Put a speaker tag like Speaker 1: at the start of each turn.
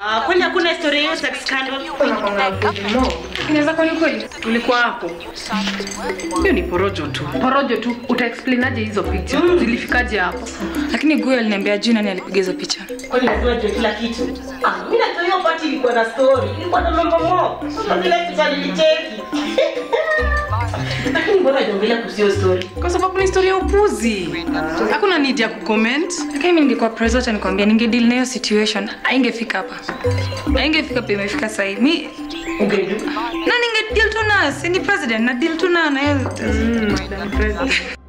Speaker 1: Kwani hakuna historia yote ya scandal?
Speaker 2: Inaweza kuwa ni kweli.
Speaker 3: Ulikuwa hapo. Hiyo ni porojo tu.
Speaker 2: Porojo tu. Utaexplainaje hizo picha? Zilifikaje hapo?
Speaker 4: Lakini Guyo aliniambia juu nani alipiga hizo picha.
Speaker 1: Kwani lazima tujue kila kitu? Mimi najua hiyo party ilikuwa na story. Ilikuwa na mambo mo. Sasa zile picha nilicheki. Lakini mbona jongelea kusio story?
Speaker 3: Kwa sababu ni historia upuzi. Hakuna need ya kucomment.
Speaker 4: Lakini mimi ningekuwa president nikwambia ningedeal na hiyo situation. Haingefika hapa. Haingefika pia imefika sasa hivi. Mimi
Speaker 1: Ungedeal.
Speaker 4: na ningedeal tu na si ni president na deal tu na yeye.
Speaker 3: President.